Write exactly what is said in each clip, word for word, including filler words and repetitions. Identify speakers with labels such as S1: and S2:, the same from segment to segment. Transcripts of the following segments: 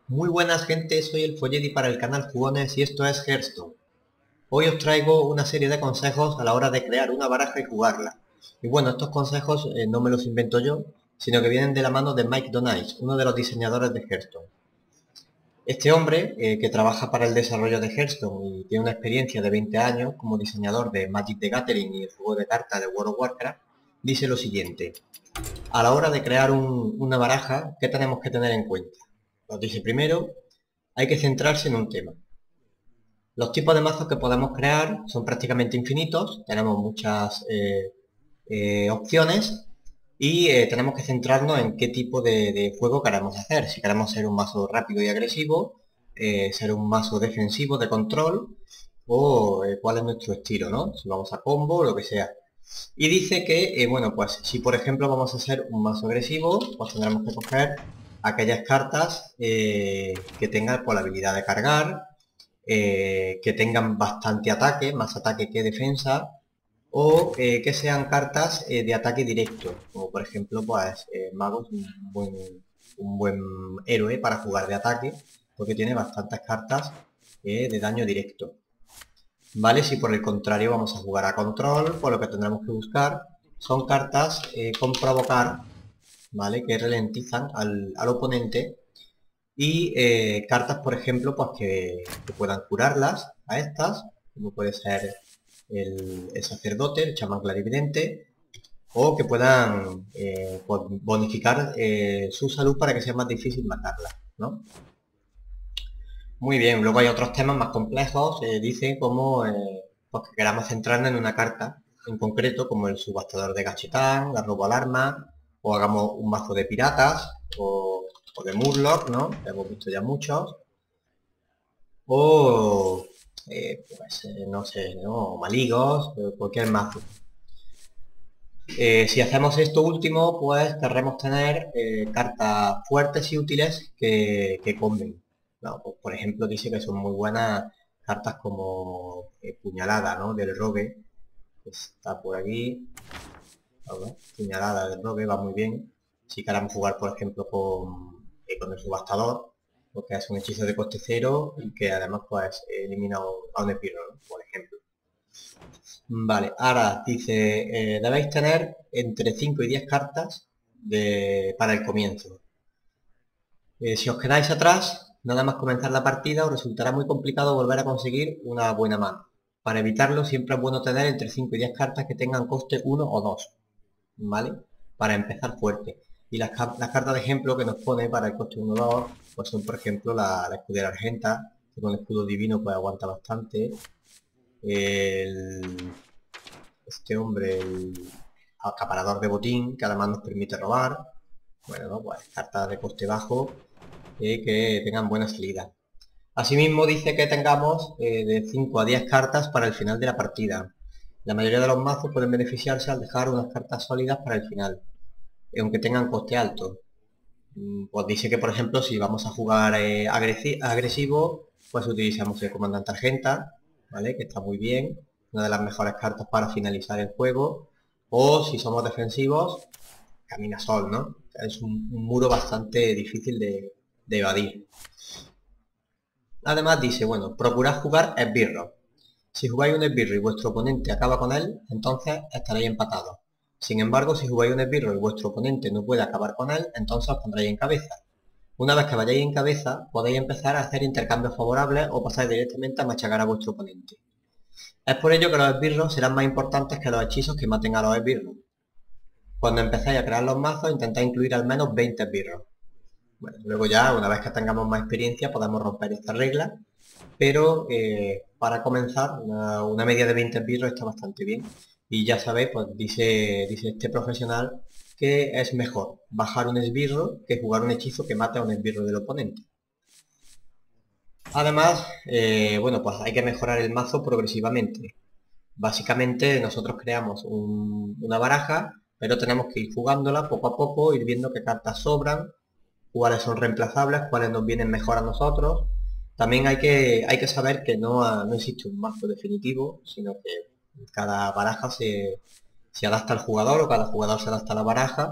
S1: Muy buenas gente, soy el Folledi para el canal Jugones y esto es Hearthstone. Hoy os traigo una serie de consejos a la hora de crear una baraja y jugarla. Y bueno, estos consejos eh, no me los invento yo, sino que vienen de la mano de Mike Donais, uno de los diseñadores de Hearthstone. Este hombre, eh, que trabaja para el desarrollo de Hearthstone y tiene una experiencia de veinte años como diseñador de Magic the Gathering y el juego de cartas de World of Warcraft, dice lo siguiente: a la hora de crear un- una baraja, ¿qué tenemos que tener en cuenta? Nos dice primero, hay que centrarse en un tema. Los tipos de mazos que podemos crear son prácticamente infinitos, tenemos muchas eh, eh, opciones y eh, tenemos que centrarnos en qué tipo de, de juego queremos hacer. Si queremos ser un mazo rápido y agresivo, eh, ser un mazo defensivo de control o eh, cuál es nuestro estilo, ¿no? Si vamos a combo o lo que sea. Y dice que, eh, bueno, pues si por ejemplo vamos a hacer un mazo agresivo, pues tendremos que coger aquellas cartas eh, que tengan por la habilidad de cargar, eh, que tengan bastante ataque, más ataque que defensa, o eh, que sean cartas eh, de ataque directo, como por ejemplo, pues eh, Mago es un buen, un buen héroe para jugar de ataque, porque tiene bastantes cartas eh, de daño directo. ¿Vale? Si por el contrario vamos a jugar a control, pues lo que tendremos que buscar son cartas eh, con provocar, ¿vale? Que ralentizan al, al oponente y eh, cartas, por ejemplo, pues que, que puedan curarlas a estas, como puede ser el, el sacerdote, el chamán clarividente, o que puedan eh, pues, bonificar eh, su salud para que sea más difícil matarla, ¿no? Muy bien, luego hay otros temas más complejos, eh, dice como eh, pues que queramos centrarnos en una carta en concreto, como el subastador de Gachitán, la robo alarma, o hagamos un mazo de piratas, o, o de Murloc, ¿no? Que hemos visto ya muchos, o eh, pues eh, no sé, ¿no? Maligos, eh, cualquier mazo. Eh, si hacemos esto último, pues querremos tener eh, cartas fuertes y útiles que, que comben. ¿No? Pues, por ejemplo, dice que son muy buenas cartas como eh, Puñalada, ¿no? Del Rogue, que está por aquí. A ver, Puñalada del Rogue va muy bien. Si queremos jugar, por ejemplo, con, eh, con el Subastador, porque es un hechizo de coste cero y que además pues elimina a un esbirro, ¿no? Por ejemplo. Vale, ahora dice, eh, debéis tener entre cinco y diez cartas de, para el comienzo. Eh, si os quedáis atrás, nada más comenzar la partida, os resultará muy complicado volver a conseguir una buena mano. Para evitarlo, siempre es bueno tener entre cinco y diez cartas que tengan coste uno o dos, ¿vale? Para empezar fuerte. Y las, las cartas de ejemplo que nos pone para el coste uno o dos, pues son, por ejemplo, la, la escudera argenta, que con el escudo divino pues aguanta bastante. El, este hombre, el acaparador de botín, que además nos permite robar. Bueno, ¿no? Pues cartas de coste bajo eh, que tengan buena salida. Asimismo dice que tengamos eh, de cinco a diez cartas para el final de la partida. La mayoría de los mazos pueden beneficiarse al dejar unas cartas sólidas para el final, aunque tengan coste alto. Mm, Pues dice que, por ejemplo, si vamos a jugar eh, agresi agresivo, pues utilizamos el comandante argenta, ¿vale? Que está muy bien, una de las mejores cartas para finalizar el juego. O si somos defensivos, Camina Sol, ¿no? Es un, un muro bastante difícil de, de evadir. Además dice, bueno, procurad jugar esbirros. Si jugáis un esbirro y vuestro oponente acaba con él, entonces estaréis empatados. Sin embargo, si jugáis un esbirro y vuestro oponente no puede acabar con él, entonces os pondréis en cabeza. Una vez que vayáis en cabeza, podéis empezar a hacer intercambios favorables o pasar directamente a machacar a vuestro oponente. Es por ello que los esbirros serán más importantes que los hechizos que maten a los esbirros. Cuando empezáis a crear los mazos, intentáis incluir al menos veinte esbirros. Bueno, luego ya, una vez que tengamos más experiencia, podemos romper esta regla, pero eh, para comenzar, una, una media de veinte esbirros está bastante bien. Y ya sabéis, pues dice, dice este profesional que es mejor bajar un esbirro que jugar un hechizo que mate a un esbirro del oponente. Además, eh, bueno, pues hay que mejorar el mazo progresivamente. Básicamente nosotros creamos un- una baraja, pero tenemos que ir jugándola poco a poco, ir viendo qué cartas sobran, cuáles son reemplazables, cuáles nos vienen mejor a nosotros. También hay que, hay que saber que no, ha- no existe un mazo definitivo, sino que cada baraja se, se adapta al jugador o cada jugador se adapta a la baraja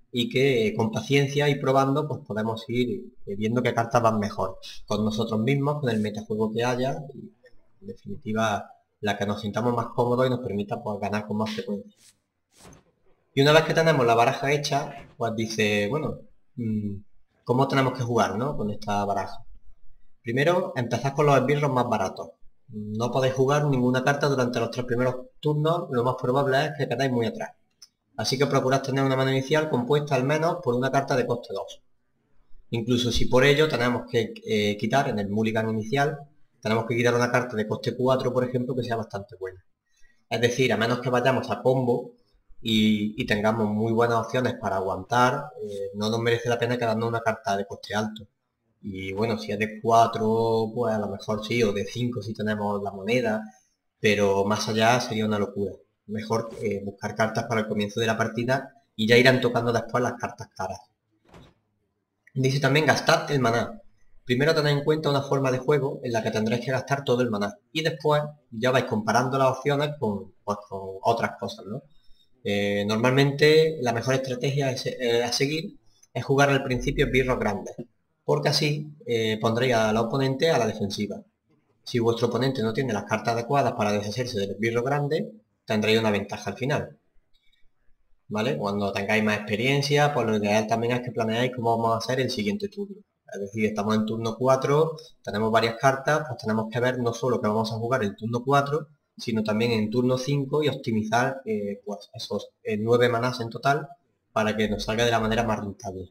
S1: y que eh, con paciencia y probando pues podemos ir eh, viendo qué cartas van mejor con nosotros mismos, con el metajuego que haya y en definitiva la que nos sintamos más cómodos y nos permita pues ganar con más frecuencia. Y una vez que tenemos la baraja hecha, pues dice, bueno, mmm, ¿cómo tenemos que jugar, no? Con esta baraja. Primero, empezad con los esbirros más baratos. No podéis jugar ninguna carta durante los tres primeros turnos, lo más probable es que quedáis muy atrás. Así que procurad tener una mano inicial compuesta al menos por una carta de coste dos. Incluso si por ello tenemos que eh, quitar en el mulligan inicial, tenemos que quitar una carta de coste cuatro, por ejemplo, que sea bastante buena. Es decir, a menos que vayamos a combo y, y tengamos muy buenas opciones para aguantar, eh, no nos merece la pena quedarnos una carta de coste alto. Y bueno, si es de cuatro, pues a lo mejor sí, o de cinco si tenemos la moneda, pero más allá sería una locura. Mejor eh, buscar cartas para el comienzo de la partida y ya irán tocando después las cartas caras. Dice también gastad el maná. Primero tened en cuenta una forma de juego en la que tendréis que gastar todo el maná y después ya vais comparando las opciones con, pues, con otras cosas, ¿no? Eh, normalmente la mejor estrategia es, eh, a seguir es jugar al principio esbirros grandes, porque así eh, pondréis al oponente a la defensiva. Si vuestro oponente no tiene las cartas adecuadas para deshacerse del esbirro grande, tendréis una ventaja al final. ¿Vale? Cuando tengáis más experiencia, pues lo ideal también es que planeáis cómo vamos a hacer el siguiente turno. Es decir, estamos en turno cuatro, tenemos varias cartas, pues tenemos que ver no solo que vamos a jugar el turno cuatro, sino también en turno cinco y optimizar eh, pues esos eh, nueve manás en total para que nos salga de la manera más rentable.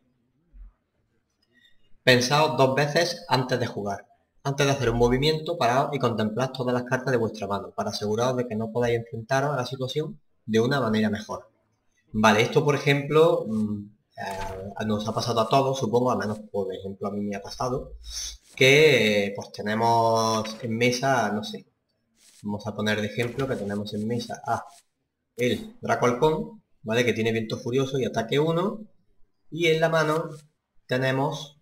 S1: Pensaos dos veces antes de jugar. Antes de hacer un movimiento, paraos y contemplad todas las cartas de vuestra mano para aseguraros de que no podáis enfrentaros a la situación de una manera mejor. Vale, esto por ejemplo mmm, eh, nos ha pasado a todos, supongo, al menos por ejemplo a mí me ha pasado, que eh, pues tenemos en mesa, no sé, vamos a poner de ejemplo que tenemos en mesa a el Draco Halcón, ¿vale? Que tiene viento furioso y ataque uno, y en la mano tenemos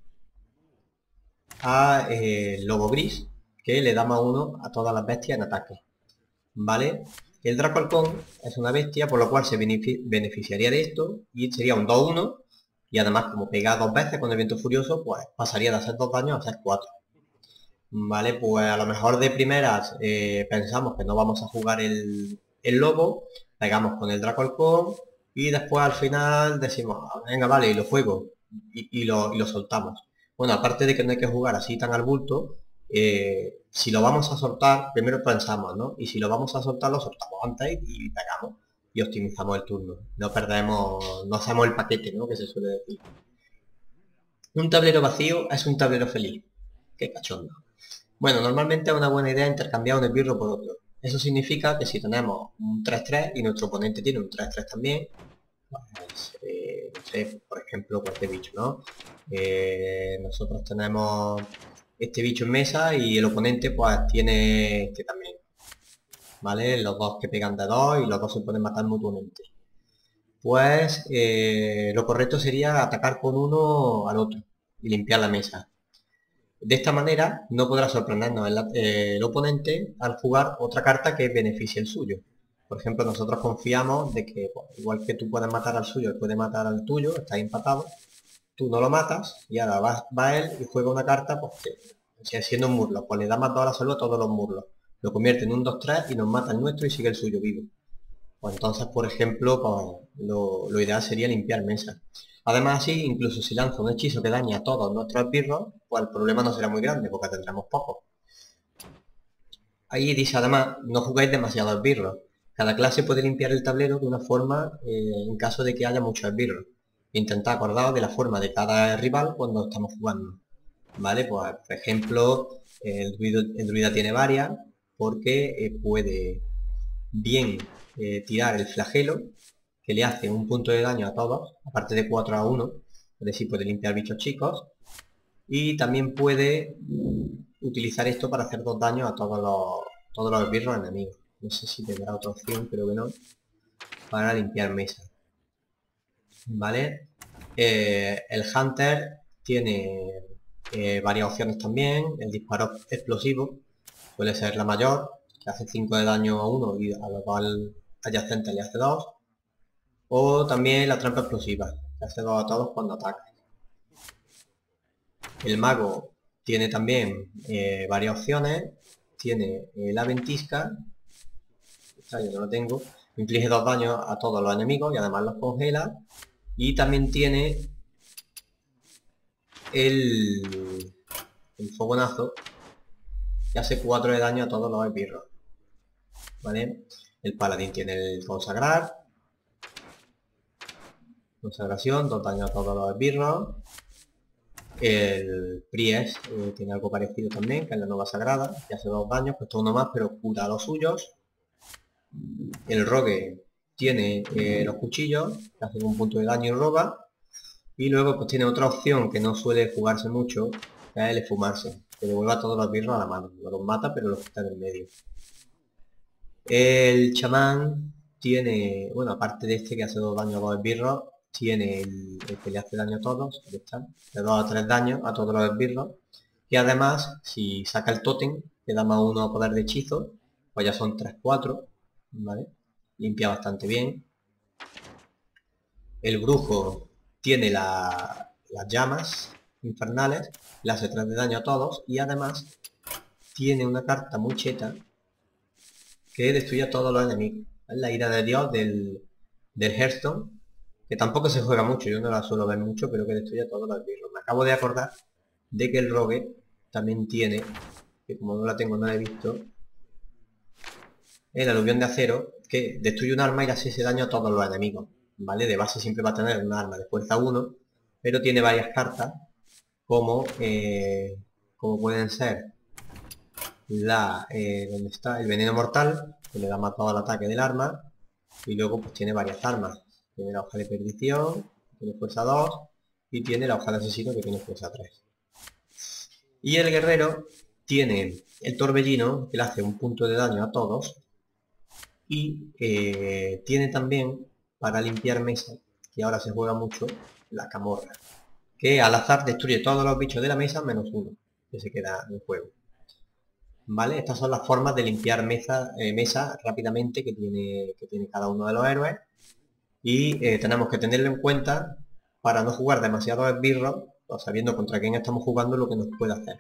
S1: a eh, Lobo Gris, que le da más uno a todas las bestias en ataque, ¿vale? El Draco Halcón es una bestia, por lo cual se beneficiaría de esto y sería un dos uno, y además como pega dos veces con el viento furioso, pues pasaría de hacer dos daños a hacer cuatro. Vale, pues a lo mejor de primeras eh, pensamos que no vamos a jugar el, el lobo, pegamos con el Draco Halcón y después al final decimos, venga, vale, y lo juego y, y, lo, y lo soltamos. Bueno, aparte de que no hay que jugar así tan al bulto, eh, si lo vamos a soltar, primero pensamos, ¿no? Y si lo vamos a soltar, lo soltamos antes y pegamos y optimizamos el turno. No perdemos, no hacemos el paquete, ¿no? Que se suele decir. Un tablero vacío es un tablero feliz. Qué cachondo. Bueno, normalmente es una buena idea intercambiar un esbirro por otro. Eso significa que si tenemos un tres tres y nuestro oponente tiene un tres tres también, pues, eh, no sé, por ejemplo, cualquier bicho, ¿no? Eh, nosotros tenemos este bicho en mesa y el oponente pues tiene este también, ¿vale? Los dos que pegan de dos y los dos se pueden matar mutuamente. Pues eh, lo correcto sería atacar con uno al otro y limpiar la mesa. De esta manera no podrá sorprendernos el, eh, el oponente al jugar otra carta que beneficie el suyo. Por ejemplo, nosotros confiamos de que, bueno, igual que tú puedes matar al suyo, él puede matar al tuyo, estáis empatados, tú no lo matas y ahora va, va él y juega una carta pues, que, siendo un murlo, pues le da más dos a la salud a todos los murlos. Lo convierte en un dos tres y nos mata el nuestro y sigue el suyo vivo. Pues entonces, por ejemplo, pues, lo, lo ideal sería limpiar mesa. Además, así, incluso si lanza un hechizo que daña a todos nuestros esbirros, pues el problema no será muy grande, porque tendremos pocos. Ahí dice además, no jugáis demasiados esbirros. Cada clase puede limpiar el tablero de una forma eh, en caso de que haya muchos esbirros. Intentad acordaros de la forma de cada rival cuando estamos jugando. ¿Vale? Pues, por ejemplo, el druida, el druida tiene varias, porque eh, puede bien eh, tirar el flagelo, que le hace un punto de daño a todos, aparte de cuatro a uno, es decir, puede limpiar bichos chicos, y también puede utilizar esto para hacer dos daños a todos los, todos los esbirros enemigos. No sé si tendrá otra opción, pero bueno, para limpiar mesa. ¿Vale? Eh, el Hunter tiene eh, varias opciones también. El disparo explosivo suele ser la mayor, que hace cinco de daño a uno y a lo cual adyacente le hace dos. O también la trampa explosiva, que hace dos a todos cuando ataca. El mago tiene también eh, varias opciones. Tiene eh, la ventisca, esta yo no lo tengo, inflige dos daños a todos los enemigos y además los congela. Y también tiene el, el fogonazo, que hace cuatro de daño a todos los esbirros. ¿Vale? El paladín tiene el consagrar, consagración, dos daños a todos los esbirros. El Pries eh, tiene algo parecido también, que es la nueva sagrada, que hace dos daños, cuesta uno más, pero cura a los suyos. El Rogue tiene eh, los cuchillos, que hacen un punto de daño y roba. Y luego pues tiene otra opción que no suele jugarse mucho, que es el esfumarse, que devuelve a todos los esbirros a la mano. No los mata, pero los quita del medio. El chamán tiene, bueno, aparte de este que hace dos daños a los esbirros, tiene el, el que le hace daño a todos, ahí está, de dos a tres daños a todos los esbirros. Y además, si saca el tótem, le da más uno a poder de hechizo, pues ya son tres cuatro, ¿vale? Limpia bastante bien. El brujo tiene la, las llamas infernales, le hace tres de daño a todos y además tiene una carta muy cheta que destruye a todos los enemigos. Es la ira de Dios del, del Hearthstone, que tampoco se juega mucho, yo no la suelo ver mucho, pero que destruye a todos los esbirros. Me acabo de acordar de que el Rogue también tiene, que como no la tengo no la he visto, el aluvión de acero, que destruye un arma y le hace ese daño a todos los enemigos. ¿Vale? De base siempre va a tener un arma de fuerza uno, pero tiene varias cartas, como, eh, como pueden ser la, eh, ¿dónde está? El veneno mortal, que le da matado al ataque del arma, y luego pues tiene varias armas. Tiene la hoja de perdición, que tiene fuerza dos, y tiene la hoja de asesino, que tiene fuerza tres. Y el guerrero tiene el torbellino, que le hace un punto de daño a todos, y eh, tiene también, para limpiar mesa, que ahora se juega mucho, la camorra, que al azar destruye todos los bichos de la mesa menos uno, que se queda en juego. ¿Vale? Estas son las formas de limpiar mesa, eh, mesa rápidamente que tiene, que tiene cada uno de los héroes. Y eh, tenemos que tenerlo en cuenta para no jugar demasiados esbirros, o sabiendo contra quién estamos jugando lo que nos puede hacer.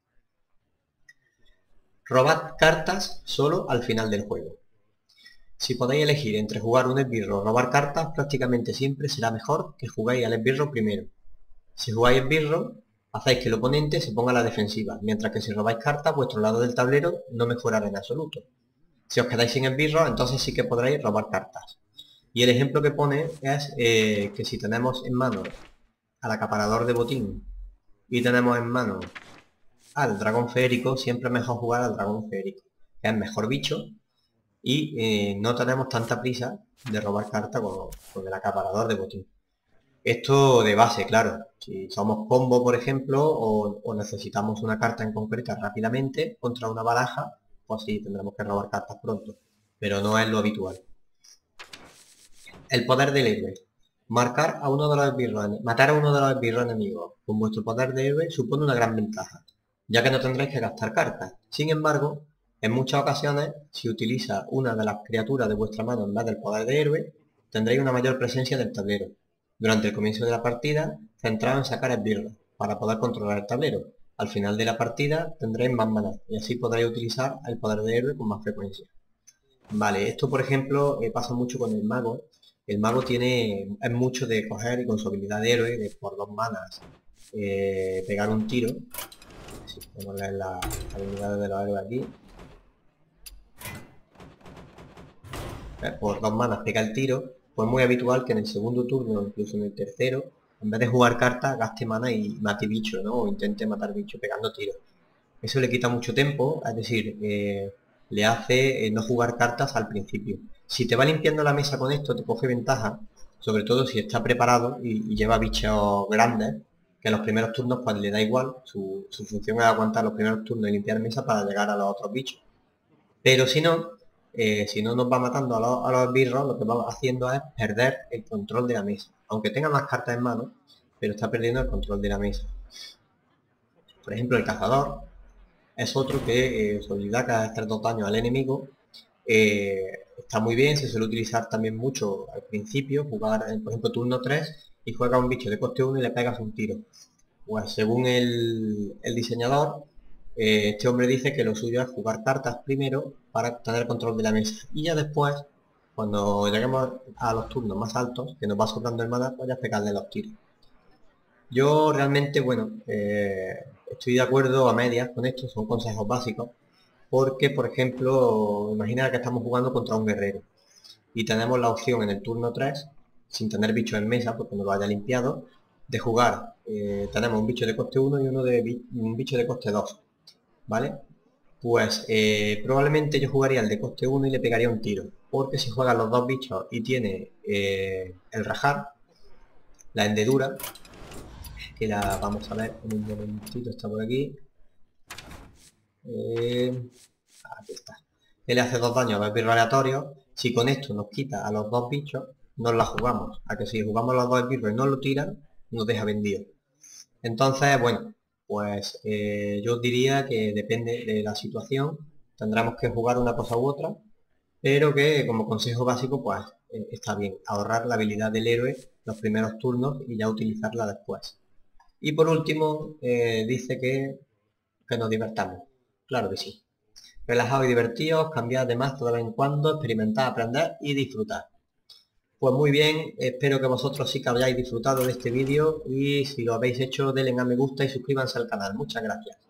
S1: Robad cartas solo al final del juego. Si podéis elegir entre jugar un esbirro o robar cartas, prácticamente siempre será mejor que jugáis al esbirro primero. Si jugáis esbirro, hacéis que el oponente se ponga a la defensiva, mientras que si robáis cartas, vuestro lado del tablero no mejorará en absoluto. Si os quedáis sin esbirro, entonces sí que podréis robar cartas. Y el ejemplo que pone es eh, que si tenemos en mano al acaparador de botín y tenemos en mano al dragón feérico, siempre es mejor jugar al dragón feérico, que es mejor bicho y eh, no tenemos tanta prisa de robar cartas con, con el acaparador de botín. Esto de base, claro, si somos combo por ejemplo o, o necesitamos una carta en concreta rápidamente contra una baraja, pues sí, tendremos que robar cartas pronto, pero no es lo habitual. El poder del héroe. Marcar a uno de los esbirros, matar a uno de los esbirros enemigos con vuestro poder de héroe supone una gran ventaja, ya que no tendréis que gastar cartas. Sin embargo, en muchas ocasiones, si utiliza una de las criaturas de vuestra mano en vez del poder de héroe, tendréis una mayor presencia en el tablero. Durante el comienzo de la partida, centraos en sacar esbirros, para poder controlar el tablero. Al final de la partida tendréis más maná, y así podréis utilizar el poder de héroe con más frecuencia. Vale, esto por ejemplo eh, pasa mucho con el mago. El mago tiene, es mucho de coger y con su habilidad de héroe, de por dos manas, eh, pegar un tiro. Sí, podemos leer las habilidades de los héroes aquí. Eh, por dos manas pega el tiro, pues es muy habitual que en el segundo turno, incluso en el tercero, en vez de jugar cartas, gaste mana y mate bicho, ¿no? O intente matar bicho pegando tiros. Eso le quita mucho tiempo, es decir, eh, le hace eh, no jugar cartas al principio. Si te va limpiando la mesa con esto, te coge ventaja, sobre todo si está preparado y, y lleva bichos grandes, que en los primeros turnos pues le da igual, su, su función es aguantar los primeros turnos y limpiar mesa para llegar a los otros bichos. Pero si no, eh, si no nos va matando a los, a los esbirros, lo que va haciendo es perder el control de la mesa. Aunque tenga más cartas en mano, pero está perdiendo el control de la mesa. Por ejemplo, el cazador es otro que eh, su habilidad que hacer dos daños al enemigo. Eh, está muy bien, se suele utilizar también mucho al principio, jugar, por ejemplo, turno tres y juegas un bicho de coste uno y le pegas un tiro. Pues según el, el diseñador, eh, este hombre dice que lo suyo es jugar cartas primero para tener control de la mesa. Y ya después, cuando lleguemos a los turnos más altos, que nos va sobrando el mana, pues ya pegarle los tiros. Yo realmente, bueno, eh, estoy de acuerdo a medias con esto, son consejos básicos, porque, por ejemplo, imagina que estamos jugando contra un guerrero y tenemos la opción en el turno tres, sin tener bichos en mesa, porque no lo haya limpiado, de jugar. Eh, tenemos un bicho de coste uno y uno de bi un bicho de coste dos, ¿vale? Pues eh, probablemente yo jugaría el de coste uno y le pegaría un tiro, porque si juegan los dos bichos y tiene eh, el rajar, la hendedura, que la vamos a ver en un momentito, está por aquí. Eh, aquí está. Él hace dos daños a vampiro aleatorio. Si con esto nos quita a los dos bichos, nos la jugamos. A que si jugamos los dos esbirros y no lo tiran, nos deja vendido. Entonces, bueno, pues eh, yo diría que depende de la situación. Tendremos que jugar una cosa u otra, pero que como consejo básico, pues eh, está bien. Ahorrar la habilidad del héroe los primeros turnos y ya utilizarla después. Y por último, eh, dice que, que nos divertamos. Claro que sí. Relajados y divertidos, cambiad de mazo de vez en cuando, experimentad, aprender y disfrutar. Pues muy bien, espero que vosotros sí que hayáis disfrutado de este vídeo y si lo habéis hecho denle a me gusta y suscríbanse al canal. Muchas gracias.